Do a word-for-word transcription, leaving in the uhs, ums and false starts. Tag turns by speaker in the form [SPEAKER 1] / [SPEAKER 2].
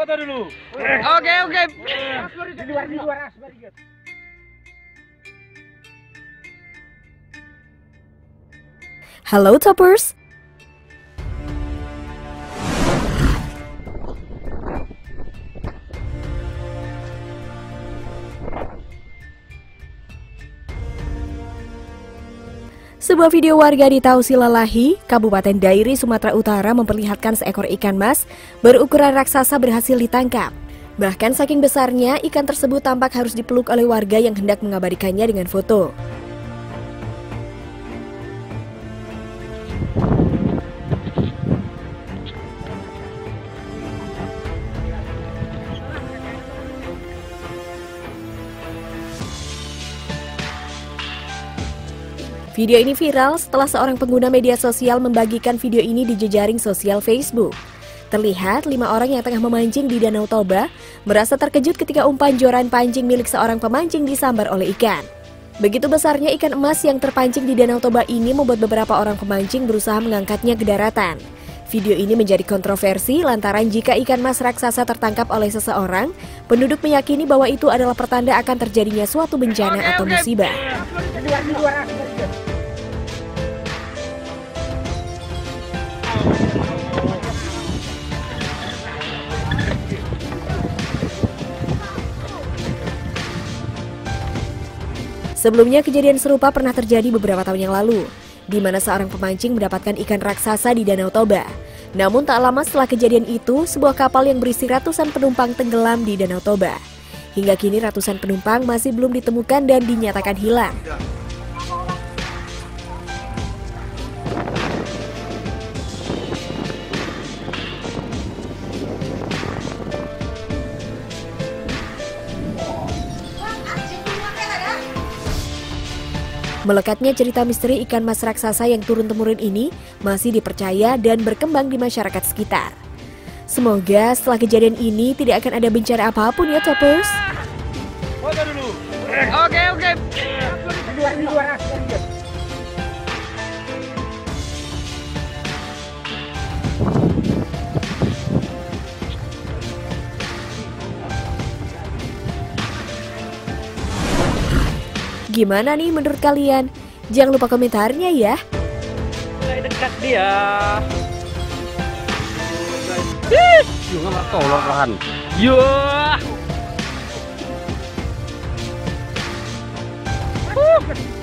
[SPEAKER 1] Foto dulu.
[SPEAKER 2] Oke, oke.
[SPEAKER 1] Di luar, di luar.
[SPEAKER 3] Halo Toppers. Sebuah video warga di Tausilalahi, Kabupaten Dairi, Sumatera Utara memperlihatkan seekor ikan mas berukuran raksasa berhasil ditangkap. Bahkan saking besarnya, ikan tersebut tampak harus dipeluk oleh warga yang hendak mengabadikannya dengan foto. Video ini viral setelah seorang pengguna media sosial membagikan video ini di jejaring sosial Facebook. Terlihat lima orang yang tengah memancing di Danau Toba merasa terkejut ketika umpan joran pancing milik seorang pemancing disambar oleh ikan. Begitu besarnya ikan emas yang terpancing di Danau Toba ini membuat beberapa orang pemancing berusaha mengangkatnya ke daratan. Video ini menjadi kontroversi lantaran jika ikan mas raksasa tertangkap oleh seseorang, penduduk meyakini bahwa itu adalah pertanda akan terjadinya suatu bencana atau musibah. Sebelumnya kejadian serupa pernah terjadi beberapa tahun yang lalu, di mana seorang pemancing mendapatkan ikan raksasa di Danau Toba. Namun tak lama setelah kejadian itu, sebuah kapal yang berisi ratusan penumpang tenggelam di Danau Toba. Hingga kini ratusan penumpang masih belum ditemukan dan dinyatakan hilang. Melekatnya cerita misteri ikan mas raksasa yang turun-temurun ini masih dipercaya dan berkembang di masyarakat sekitar. Semoga setelah kejadian ini tidak akan ada bencana apapun ya Toppers.
[SPEAKER 1] Foto dulu.
[SPEAKER 2] Oke, oke.
[SPEAKER 1] Di luar, di luar.
[SPEAKER 3] Gimana nih menurut kalian? Jangan lupa komentarnya ya.
[SPEAKER 2] Mulai dekat dia.
[SPEAKER 4] Juga nggak tahu lahan.
[SPEAKER 2] Yo.